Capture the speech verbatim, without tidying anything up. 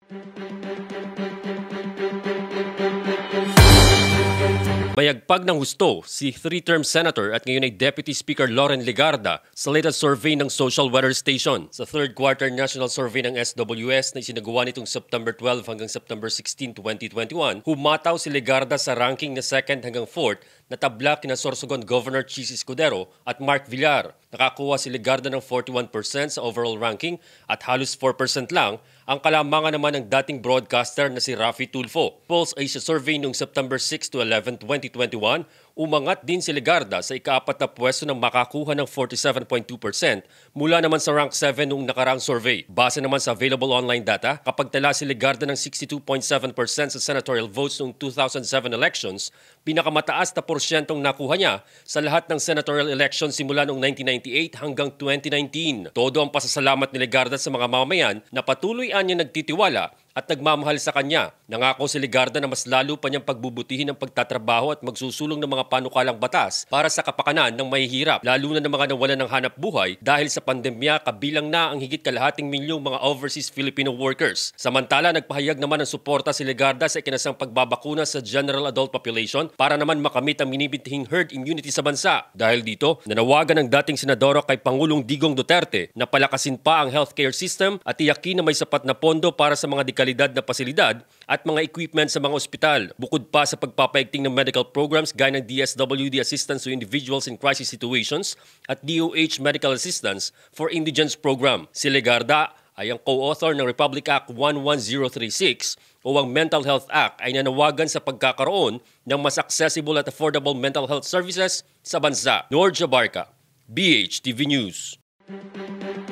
Mayagpag ng husto si three-term Senator at ngayon ay Deputy Speaker Loren Legarda sa latest survey ng Social Weather Station. Sa third quarter national survey ng S W S na isinagawa nitong September twelve hanggang September sixteen, twenty twenty-one, humataw si Legarda sa ranking na second hanggang fourth na tabla kina Sorsogon Governor Chis Escudero at Mark Villar. Nakakuha si Legarda ng forty-one percent sa overall ranking at halos four percent lang ang kalamangan naman ng dating broadcaster na si Raffy Tulfo. Pulse Asia survey noong September six to eleven, twenty twenty-one, umangat din si Legarda sa ikaapat na pwesto ng makakuha ng forty-seven point two percent mula naman sa rank seven noong nakarang survey. Base naman sa available online data, kapag tala si Legarda ng sixty-two point seven percent sa senatorial votes noong two thousand seven elections, pinakamataas na porsyentong nakuha niya sa lahat ng senatorial elections simula noong nineteen ninety-eight hanggang twenty nineteen. Todo ang pasasalamat ni Legarda sa mga mamamayan na patuloy niya nagtitiwala at nagmamahal sa kanya. Nangako si Legarda na mas lalo pa niyang pagbubutihin ang pagtatrabaho at magsusulong ng mga panukalang batas para sa kapakanan ng mahihirap, lalo na ng mga nawalan ng hanap buhay dahil sa pandemya, kabilang na ang higit kalahating milyong mga overseas Filipino workers. Samantala, nagpahayag naman ng suporta si Legarda sa ikinasang pagbabakuna sa general adult population para naman makamit ang minibintihing herd immunity sa bansa. Dahil dito, nanawagan ng dating senadoro kay Pangulong Digong Duterte na palakasin pa ang healthcare system at tiyakin na may sapat na pondo para sa mga dekalidad na pasilidad at mga equipment sa mga ospital. Bukod pa sa pagpapaigting ng medical programs gaya ng D S W D Assistance to Individuals in Crisis Situations at D O H Medical Assistance for Indigents Program. Si Legarda ay ang co-author ng Republic Act one one zero three six o ang Mental Health Act ay nanawagan sa pagkakaroon ng mas accessible at affordable mental health services sa bansa. Norja Barca, B H T V News.